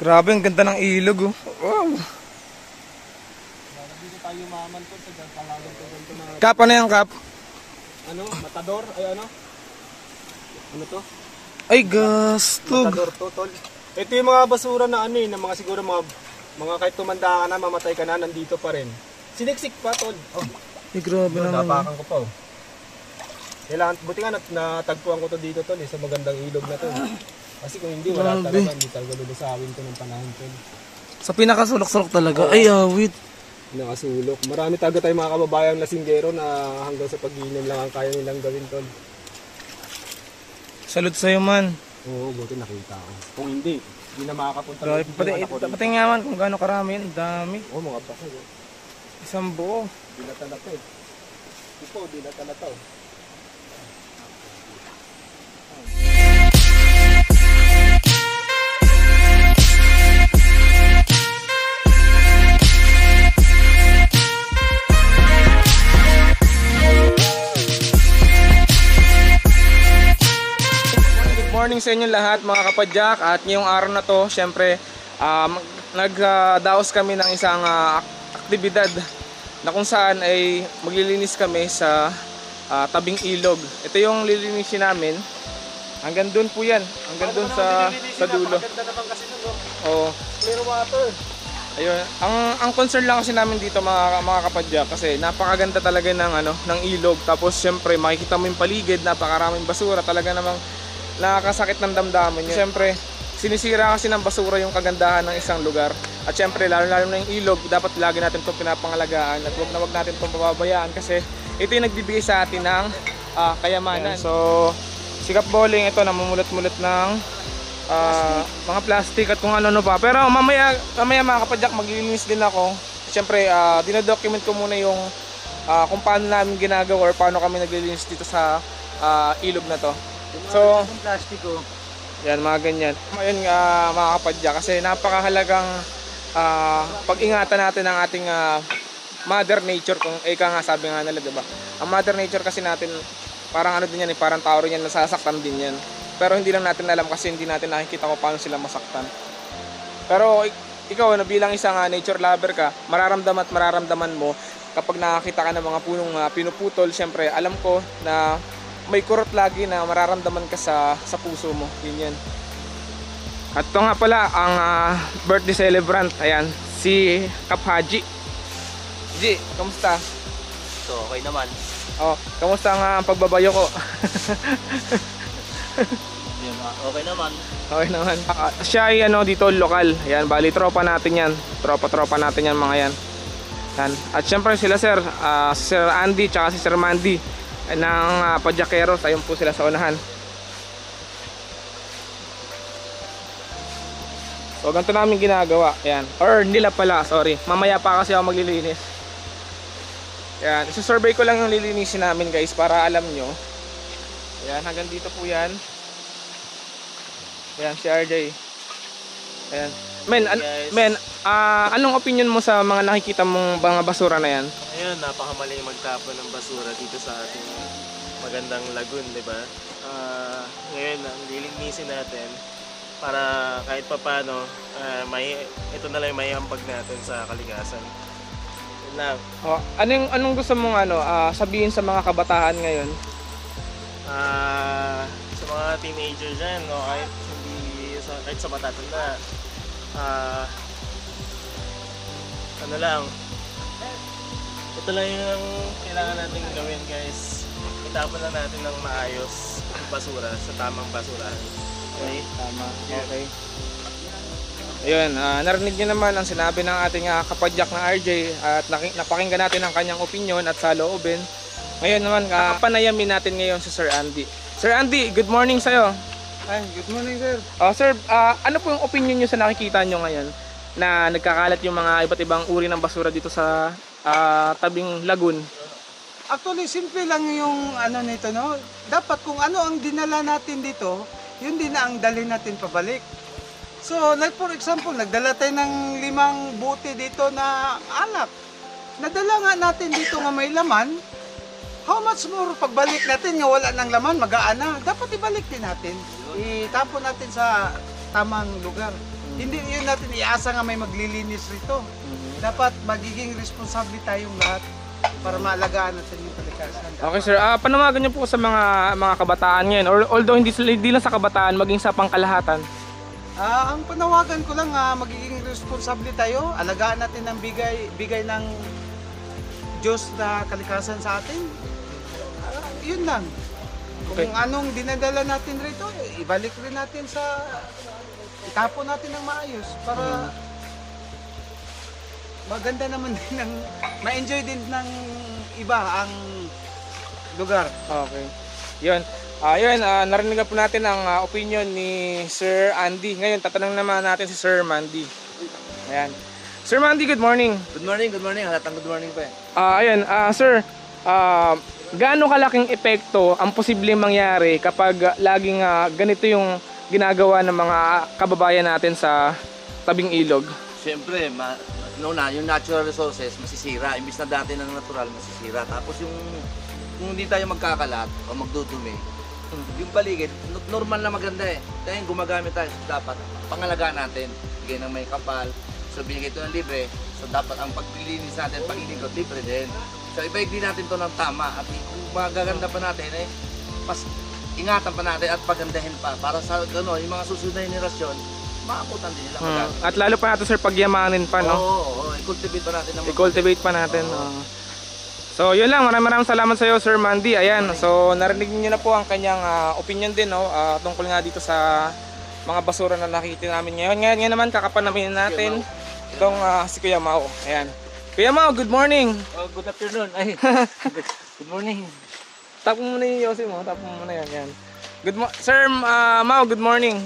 Grabe, ang ganda ng ilog oh. Wow. Dito tayo maman to sa palagan to ganito na. Kap, ano yan, Kap? Ano? Matador? Ay ano? Ano to? Ay, gastog. Matador to, tol. Ito yung mga basura na ano eh, na mga siguro mga kahit tumanda ka na, mamatay ka na, nandito pa rin. Siniksik pa, tol. Oh. Ay, grabe naman. Napakan ko pa oh. Kailangan, buti nga natagpuan ko to dito, tol, sa magandang ilog na to. Kasi kung hindi, wala talaga, hindi talaga lulusawin to ng panahon, tol. Sa pinakasulok-sulok talaga. Ay, awit. Nakasulok. Marami talaga tayong mga kababayang lasinggero na hanggang sa pag-iinom lang ang kaya nilang gawin, tol. Salute sa'yo, man. Oo, buti nakita ko. Kung hindi na makakapunta. Pati nga man kung gaano karami yan. Dami. Oo, mga basa. Isang buo. Dilata na to eh. Ito, dilata na to. Morning sa inyo lahat mga kapadyak, at ngayong araw na to syempre nagdaos kami ng isang aktibidad na kung saan ay maglilinis kami sa tabing ilog. Ito yung lilinisin namin hanggang doon po yan, hanggang doon sa dulo. Maganda naman kasi doon, no? Oo. Clear water. Ayun, ang concern lang kasi namin dito mga kapadyak, kasi napakaganda talaga ng ilog. Tapos syempre makikita mo yung paligid, napakaraming basura, talaga namang nakakasakit ng damdamin yun. Siyempre, sinisira kasi ng basura yung kagandahan ng isang lugar. At siyempre, lalo na yung ilog, dapat lagi natin itong pinapangalagaan. At wag natin itong pababayaan kasi ito yung nagbibigay sa atin ng kayamanan. So, sikap bowling, ito namumulot-mulot ng mga plastic at kung ano-ano pa. Pero mamaya mga kapadyak, maglilinis din ako. Siyempre, dinadocument ko muna yung kung paano namin ginagawa or paano kami naglilinis dito sa ilog na to. So, plastiko. yan, mga ganyan. Ayun mga kapadya, kasi napakahalagang pag-ingatan natin ang ating mother nature, kung ika nga sabi nga nila, diba? Ang mother nature kasi natin, parang ano din yan, parang tao rin yan, nasasaktan din yan. Pero hindi lang natin alam kasi hindi natin nakikita kung paano sila masaktan. Pero ikaw, bilang isang nature lover ka, mararamdaman mo kapag nakakita ka ng mga punong pinuputol. Siyempre, alam ko na may kurot lagi na mararamdaman ka sa puso mo. Yun yan. At ito nga pala ang birthday celebrant. Ayan, si Kap Haji. Ji, kamusta? So, okay naman. Oh, kamusta ang pagbabayo ko? Okay naman. Okay naman. Siya ay dito lokal. Ayan, bali tropa natin yan. Tropa natin yan mga yan. Yan. At syempre sila sir, Sir Andy tsaka si Sir Mandy ng Padyakeros. Ayun po sila sa unahan. So ganito namin ginagawa. Ayan. Or nila pala, sorry. Mamaya pa kasi ako maglilinis. Ayan. Isusurvey ko lang yung lilinisin namin guys, para alam nyo. Ayan, hanggang dito po yan. Ayan, si RJ. Ayan. Men, anong opinion mo sa mga nakikita mong mga basura na yan? Ayun, napakamali magtapon ng basura dito sa ating magandang lagoon, di ba? Ngayon, ang lilinisin natin para kahit papano, ito na lang yung may ambag natin sa kalikasan. Yun lang. Oh, anong gusto mong sabihin sa mga kabataan ngayon? Sa mga teenager dyan, no, kahit sa matatanda, ano lang, ito lang yung kailangan natin gawin guys. Itapon lang natin ng maayos yung basura sa tamang basurahan. Okay? Tama. Okay. Ayun, narinig niyo naman ang sinabi ng ating kapadyak na RJ, at napakinggan natin ang kanyang opinion at saloobin. Ngayon naman, panayamin natin ngayon si Sir Andy. Sir Andy, good morning sa'yo. Ay, good morning sir. Sir, ano po yung opinion nyo sa nakikita nyo ngayon na nagkakalat yung mga iba't ibang uri ng basura dito sa tabing lagoon? Actually, simple lang yung nito, no? Dapat kung ano ang dinala natin dito, yun din na ang dalhin natin pabalik. So, like for example, nagdala tayo ng 5 bote dito na alak. Nadala nga natin dito nga may laman. How much more pagbalik natin nga wala ng laman, magaan na. Dapat ibalik din natin. Itapon natin sa tamang lugar. Hindi yun natin iasa nga may maglilinis rito. Dapat magiging responsable tayong lahat para maalagaan natin yung kalikasan. Okay sir, panawagan niyo po sa mga kabataan ngayon, or although hindi lang sa kabataan, maging sa pangkalahatan. Ang panawagan ko lang, magiging responsable tayo, alagaan natin ang bigay ng Diyos na kalikasan sa atin. Yun lang. Kung Okay. anong dinadala natin rito, ibalik rin natin itapon natin ng maayos para maganda naman din ma-enjoy din ng iba ang lugar. Okay. Yun. Narinig na po natin ang opinion ni Sir Andy. Ngayon, tatanong naman natin si Sir Mandy. Ayan. Sir Mandy, good morning. Good morning. Halatang good morning pa eh. Sir, gaano kalaking epekto ang posibleng mangyari kapag laging ganito yung ginagawa ng mga kababayan natin sa tabing ilog? Siyempre, yung natural resources masisira. Imbis na dati ng natural, masisira. Tapos kung hindi tayo magkakalat o magdudumi, yung paligid, normal na maganda eh. Dahil gumagamit tayo, so dapat pangalagaan natin. Bigay ng may kapal, so binigay ito ng libre. So dapat ang paglilinis natin, paglilingkod, libre din. So ibaigdi natin to ng tama. At kung magaganda pa natin mas ingatan pa natin at pagandahin pa. Para sa yung mga susunod na henerasyon, maabutan din nila maganda. At lalo pa natin sir, pagyamanin pa, no? Oo, i-cultivate pa natin. I-cultivate pa natin. So yun lang, maraming salamat sa iyo Sir Mandy. Ayan, so narinig niyo na po ang kanyang opinion din, no, tungkol nga dito sa mga basura na nakikita namin ngayon. Ngayon naman kakapanamin natin itong si Kuya Mau. Ayan. Kuya Mau, good morning. Oh, good afternoon. Ay, good morning. Tap mo muna yung Yossi mo, tap mo muna yan. Sir Mau, good morning.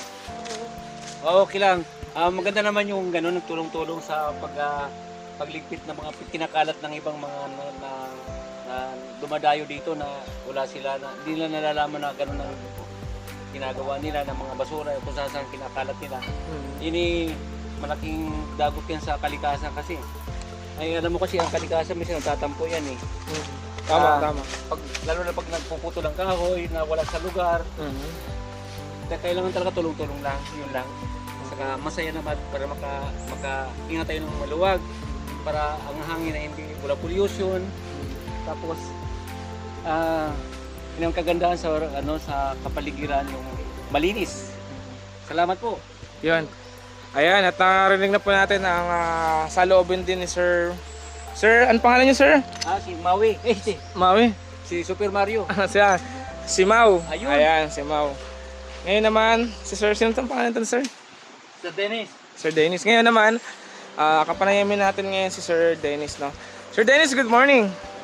Okay lang. Maganda naman yung gano'n, nagtulong-tulong sa pagligpit ng mga kinakalat ng ibang mga na dumadayo dito na wala sila, na hindi nila nalalaman na gano'n ang ginagawa nila ng mga basura kung saan kinakalat nila. Ini malaking dagot yan sa kalikasan kasi. Ay alam mo kasi ang kalikasan minsan nagtatampo yan eh. Tama. Lalo na pag nagpuputo ng kahoy na wala sa lugar. Kailangan talaga tulong-tulong lang, yun lang. Saka masaya naman para maka-ingat tayo ng maluwag, para ang hangin na hindi wala pollution. Tapos yun ang kagandahan sa kapaligiran, yung malinis. Salamat po. Yun. Ayan, at narinig na po natin ang saloobin din ni Sir. Sir, ano pangalan niyo, Sir? Si Maui. Maui. Si Super Mario. Si Mau. Ayun. Ayan, si Mau. Ngayon naman, si Sir, sino itong pangalan ito, Sir? Sa Dennis. Sir Dennis. Ngayon naman, kapanayamin natin ngayon si Sir Dennis, no? Sir Dennis, good morning.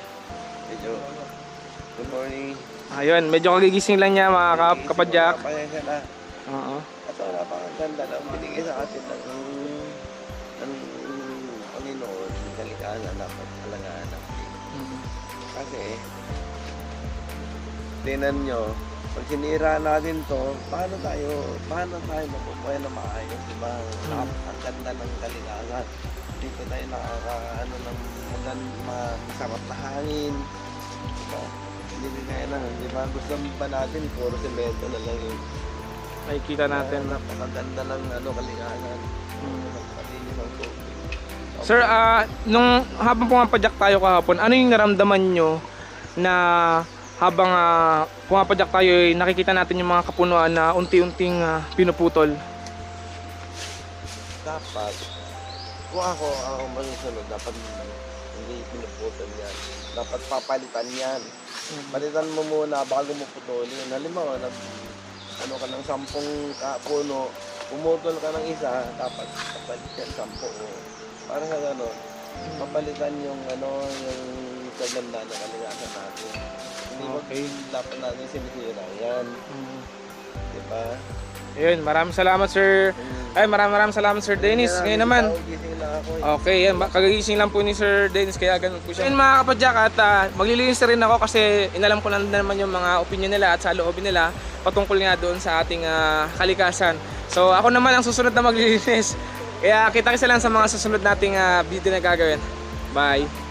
Good morning. Ayun, medyo kagigising lang niya mga kapadyak. Kapayasya na. Oo. At wala pang ganda na binigay sa atin ng Panginoon, yung kalikasan dapat alagaan natin. Kasi, tinan nyo, pag sinira natin to, paano tayo mapupuhay na maayos, diba? Ang ganda ng kalikasan. Dito tayo nakakaano ng masarap na hangin. Diba? Hindi kaya lang, diba? Gusto ba natin, puro semento na lang yung Nakikita natin. napakaganda ng kalikasan. Napakalinis ng tubig. Sir, nung habang pumapadyak tayo kahapon, ano yung naramdaman nyo na habang pumapadyak tayo, nakikita natin yung mga kapunuan na unti-unting pinuputol? Dapat, kung ako masusunod, dapat hindi pinuputol yan. Dapat papalitan yan. Palitan mo muna bago mo putulin. Halimbawa, ano ka ng 10 puno, pumutol ka ng isa, dapat papalit yan 10. Para sa gano'n, papalitan yung yung kaganda na kalikasan natin. Hindi dapat natin sinisira yan. Diba? Ayun, maraming salamat Sir. Ay, maraming salamat Sir Dennis. Ngayon naman. Gising lang ako eh. Okay, yan. Kagigising lang po ni Sir Dennis, kaya ganun po siya. Ayun mga kapadyak, at maglilinis na rin ako kasi inalam ko na naman yung mga opinion nila at sa loobin nila patungkol nga doon sa ating kalikasan. So ako naman ang susunod na maglilinis. Kaya kita-kita lang sa mga susunod nating video na gagawin. Bye!